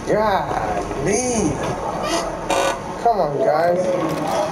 Golly. Come on, guys.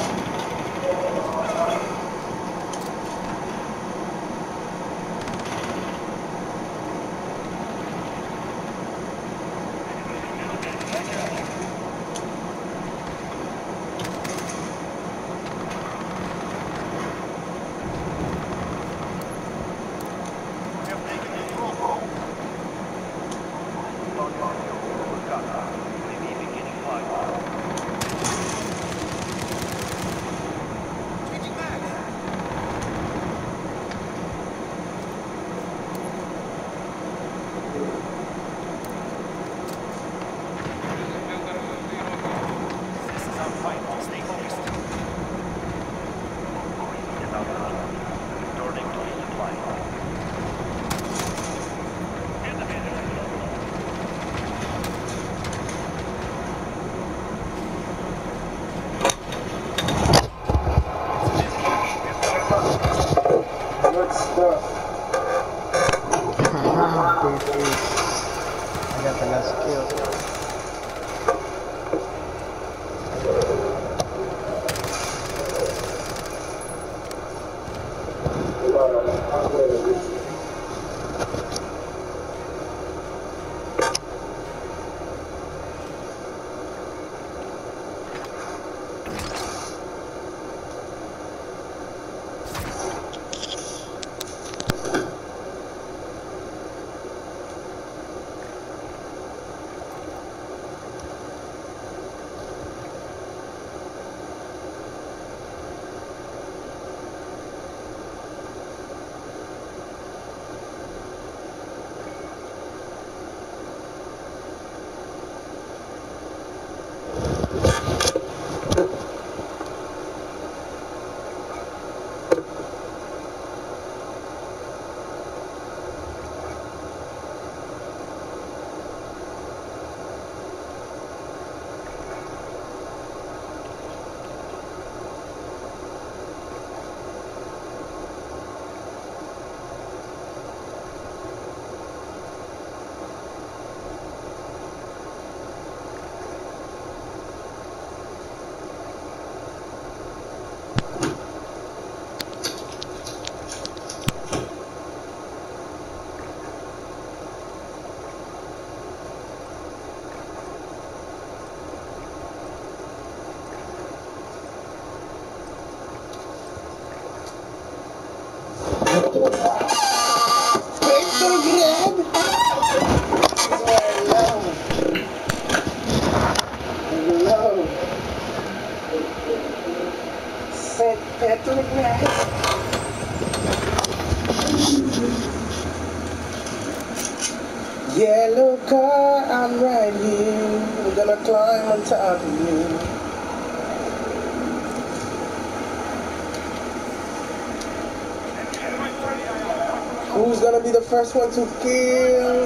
I got the last kill. Yellow car, I'm right here. I'm gonna climb on top of you. Who's gonna be the first one to kill?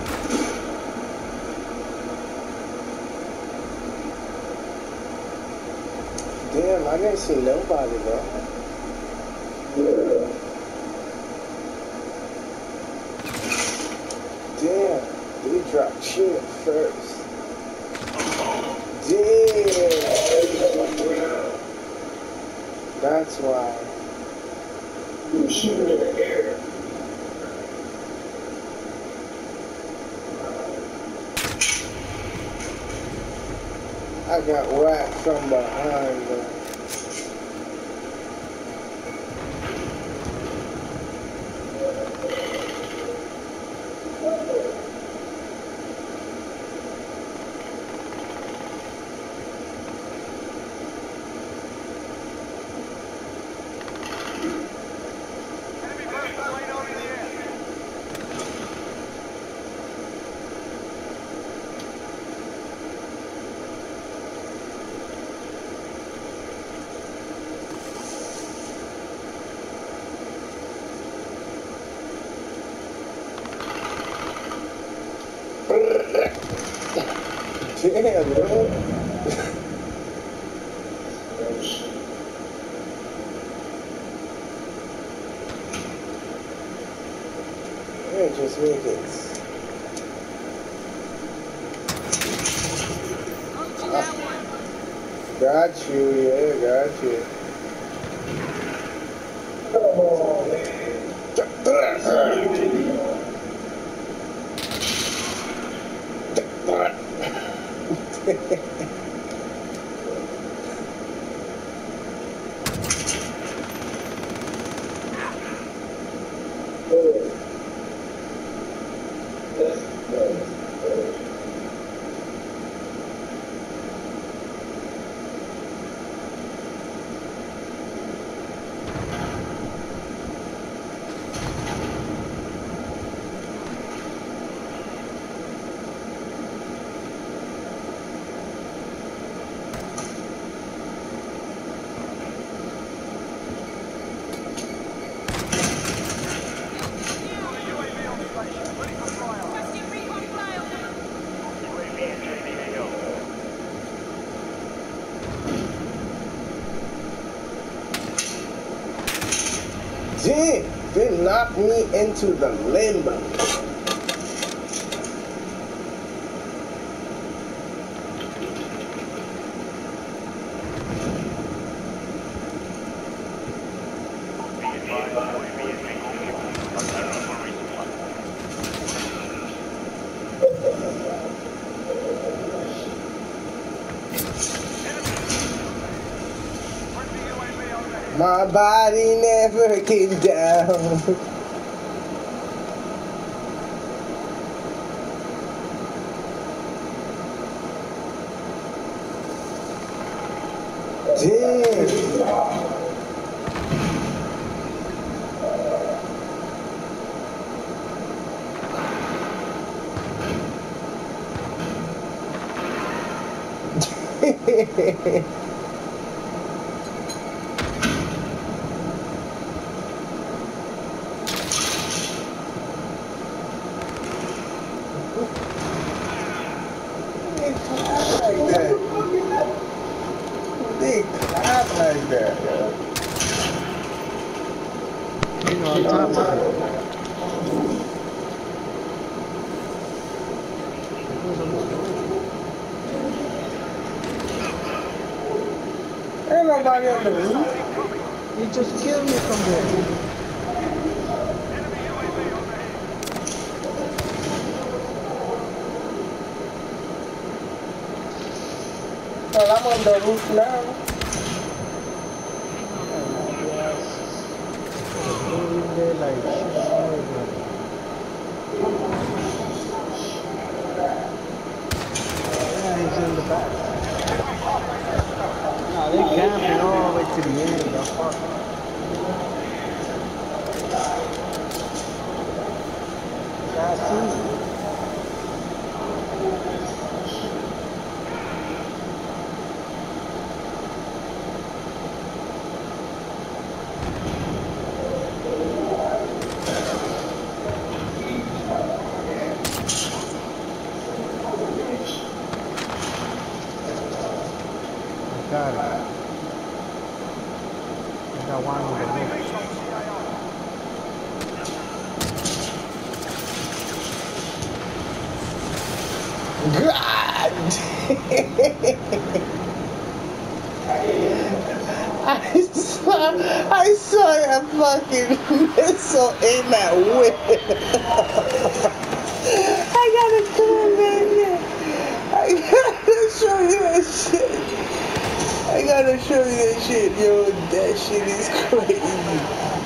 Damn, I didn't see nobody, bro. Damn, they dropped shit first. Damn. That's why. Shooting in the air. I got whacked from behind, bro. Damn, bro. Yeah, just make it. Got you, yeah, got you. Damn, they knocked me into the limbo. My body never came down. Damn. They clap like that, yo. You know, on top of it. Ain't nobody on the roof. You just killed me from there. Well, I'm on the roof now. In there like shit. Yeah, he's in the back. Nah, they camping all the way to the end. The fuck. Yeah, I see. Got it. I got one on the roof. God! I saw a fucking missile in that whip. I gotta come back here. I gotta show you that shit. I gotta show you that shit, yo. That shit is crazy.